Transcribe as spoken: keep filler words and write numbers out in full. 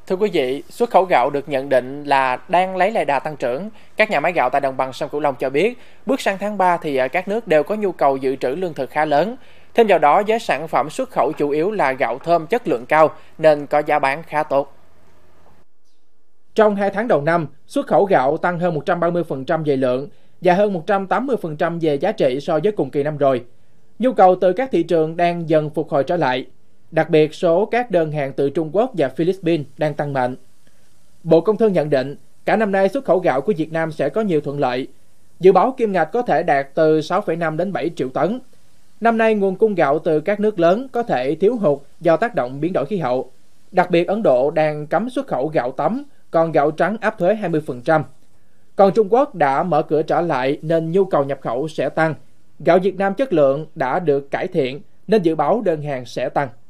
Thưa quý vị, xuất khẩu gạo được nhận định là đang lấy lại đà tăng trưởng. Các nhà máy gạo tại đồng bằng sông Cửu Long cho biết, bước sang tháng ba thì ở các nước đều có nhu cầu dự trữ lương thực khá lớn. Thêm vào đó, giá sản phẩm xuất khẩu chủ yếu là gạo thơm chất lượng cao nên có giá bán khá tốt. Trong hai tháng đầu năm, xuất khẩu gạo tăng hơn một trăm ba mươi phần trăm về lượng và hơn một trăm tám mươi phần trăm về giá trị so với cùng kỳ năm rồi. Nhu cầu từ các thị trường đang dần phục hồi trở lại. Đặc biệt, số các đơn hàng từ Trung Quốc và Philippines đang tăng mạnh. Bộ Công Thương nhận định, cả năm nay xuất khẩu gạo của Việt Nam sẽ có nhiều thuận lợi. Dự báo kim ngạch có thể đạt từ sáu phẩy năm đến bảy triệu tấn. Năm nay, nguồn cung gạo từ các nước lớn có thể thiếu hụt do tác động biến đổi khí hậu. Đặc biệt, Ấn Độ đang cấm xuất khẩu gạo tấm, còn gạo trắng áp thuế hai mươi phần trăm. Còn Trung Quốc đã mở cửa trở lại nên nhu cầu nhập khẩu sẽ tăng. Gạo Việt Nam chất lượng đã được cải thiện nên dự báo đơn hàng sẽ tăng.